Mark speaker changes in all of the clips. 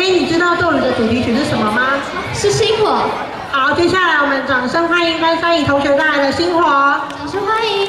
Speaker 1: 哎，你知道斗鱼的主题曲是什么吗？
Speaker 2: 是星火。
Speaker 1: 好，接下来我们掌声欢迎甘山怡同学带来的《星火》。
Speaker 2: 掌声欢迎。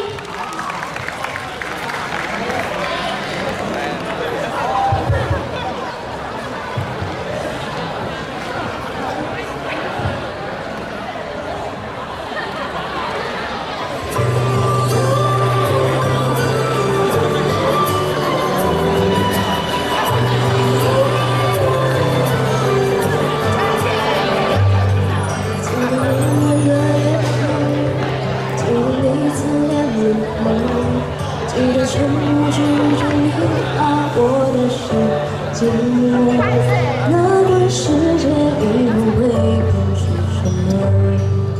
Speaker 3: 记得沉默之中你把我的心紧握，那个世界以后会变成什么？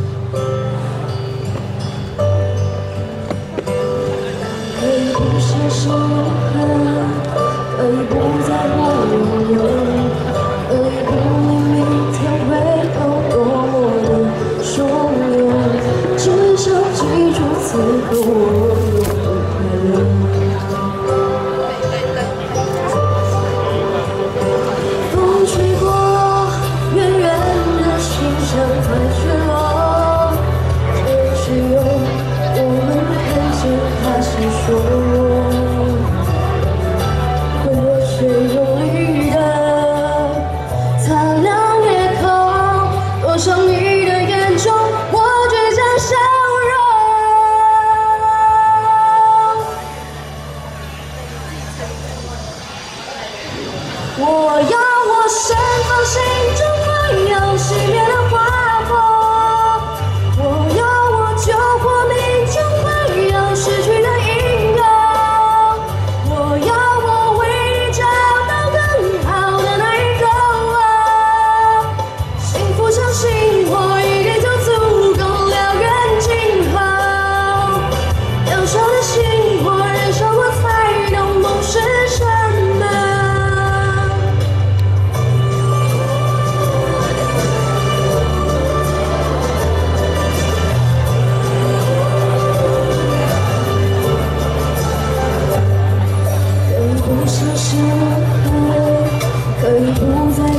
Speaker 3: 可以不写信任，可以不再不拥有，可以不理明天会有多么的汹涌，至少记住此刻我。 风吹过，远远的星象快坠落，也只有我们看见它闪烁。会有谁用力的擦亮夜空，多少你的眼中我倔强笑容。 我要我盛放心中快要熄灭的花火，我要我救活命中快要失去的阴阳，我要我为你找到更好的那一个我，幸福像星火一点就足够燎原今后，渺小的星火燃烧过才懂梦是什么。 不是深海，可以不再